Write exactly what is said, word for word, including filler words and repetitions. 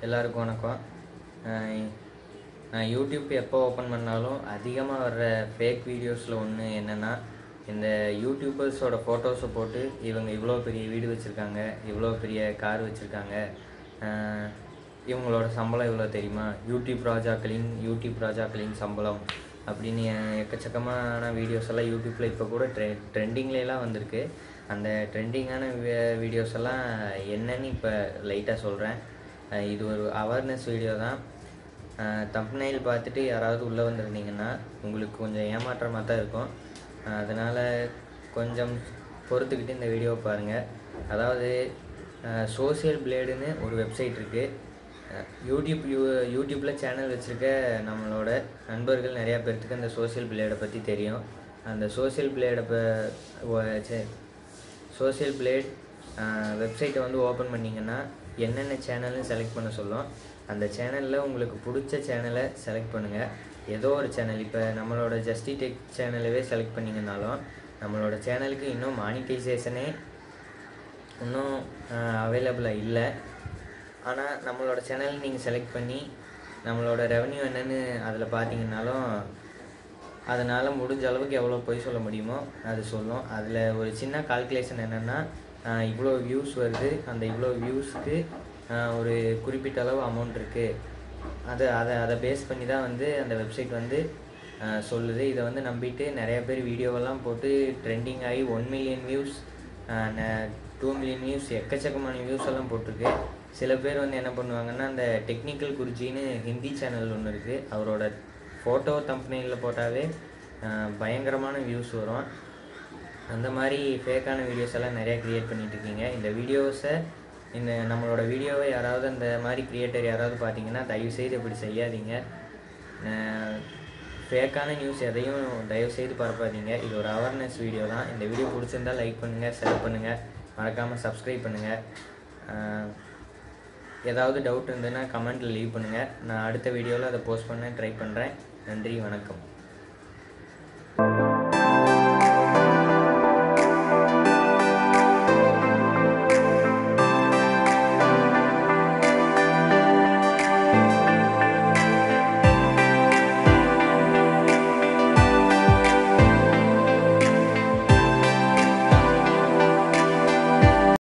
எல்லாருக்கும் வணக்கம். நான் யூடியூப் எப்போ ஓப்பன் பண்ணாலும் அதிகமாக வர்ற ஃபேக் வீடியோஸில் ஒன்று என்னென்னா, இந்த யூடியூபர்ஸோட ஃபோட்டோஸை போட்டு இவங்க இவ்வளோ பெரிய வீடு வச்சுருக்காங்க, இவ்வளோ பெரிய கார் வச்சுருக்காங்க, இவங்களோட சம்பளம் இவ்வளோ தெரியுமா, யூடியூப் ராஜாக்களின் யூடியூப் ராஜாக்களின் சம்பளம் அப்படின்னு எக்கச்சக்கமான வீடியோஸ் எல்லாம் யூடியூப்பில் இப்போ கூட ட்ரெ ட்ரெண்டிங்லாம் வந்திருக்கு. அந்த ட்ரெண்டிங்கான வீடியோஸ் எல்லாம் என்னன்னு இப்போ லைட்டாக சொல்கிறேன். இது ஒரு அவேர்னஸ் வீடியோ தான். தம்ப்நெயில் பார்த்துட்டு யாராவது உள்ளே வந்திருந்தீங்கன்னா உங்களுக்கு கொஞ்சம் ஏமாற்றமாக தான் இருக்கும். அதனால் கொஞ்சம் பொறுத்துக்கிட்டு இந்த வீடியோவை பாருங்கள். அதாவது சோசியல் பிளேடுன்னு ஒரு வெப்சைட் இருக்குது. யூடியூப் யூ யூடியூப்பில் சேனல் வச்சுருக்க நம்மளோட நண்பர்கள் நிறையா பேர்த்துக்கு அந்த சோசியல் பிளேடை பற்றி தெரியும். அந்த சோசியல் பிளேடை இப்போ சோசியல் பிளேட் வெப்சைட்டை வந்து ஓப்பன் பண்ணிங்கன்னா என்னென்ன சேனல்னு செலக்ட் பண்ண சொல்லும். அந்த சேனலில் உங்களுக்கு பிடிச்ச சேனலை செலக்ட் பண்ணுங்கள். ஏதோ ஒரு சேனல், இப்போ நம்மளோட ஜஸ்டி டெக் சேனலவே செலக்ட் பண்ணிங்கனாலும் நம்மளோட சேனலுக்கு இன்னும் மானிட்டைசேஷனே இன்னும் அவைலபிளாக இல்லை. ஆனால் நம்மளோட சேனல் நீங்கள் செலக்ட் பண்ணி நம்மளோட ரெவன்யூ என்னென்னு அதில் பார்த்தீங்கன்னாலும் அதனால் முடிஞ்ச அளவுக்கு எவ்வளோ பொய் சொல்ல முடியுமோ அது சொல்லும். அதில் ஒரு சின்ன கால்குலேஷன் என்னென்னா, இவ்வளோ வியூஸ் வருது, அந்த இவ்வளோ வியூஸ்க்கு ஒரு குறிப்பிட்ட அளவு அமௌண்ட் இருக்குது, அது அதை அதை பேஸ் பண்ணி தான் வந்து அந்த வெப்சைட் வந்து சொல்லுது. இதை வந்து நம்பிட்டு நிறைய பேர் வீடியோவெல்லாம் போட்டு ட்ரெண்டிங் ஆகி one million views two million views எக்கச்சக்கமான வியூஸ் எல்லாம் போட்டிருக்கு. சில பேர் வந்து என்ன பண்ணுவாங்கன்னா, அந்த டெக்னிக்கல் குருஜின்னு ஹிந்தி சேனல் ஒன்று இருக்குது, அவரோட ஃபோட்டோ தம்ப்நெயிலில் போட்டாவே பயங்கரமான வியூஸ் வரும். அந்த மாதிரி ஃபேக்கான வீடியோஸ் எல்லாம் நிறையா க்ரியேட் பண்ணிகிட்டு இருக்கீங்க. இந்த வீடியோஸை இந்த நம்மளோட வீடியோவை யாராவது அந்த மாதிரி க்ரியேட்டர் யாராவது பார்த்தீங்கன்னா தயவுசெய்து இப்படி செய்யாதீங்க. ஃபேக்கான நியூஸ் எதையும் தயவுசெய்து பரப்பாதீங்க. இது ஒரு அவேர்னஸ் வீடியோ தான். இந்த வீடியோ பிடிச்சிருந்தால் லைக் பண்ணுங்கள், ஷேர் பண்ணுங்கள், மறக்காமல் சப்ஸ்கிரைப் பண்ணுங்கள். ஏதாவது டவுட் இருந்ததுன்னா கமெண்ட்டில் லீவ் பண்ணுங்கள். நான் அடுத்த வீடியோவில் அதை போஸ்ட் பண்ண ட்ரை பண்ணுறேன். நன்றி, வணக்கம்.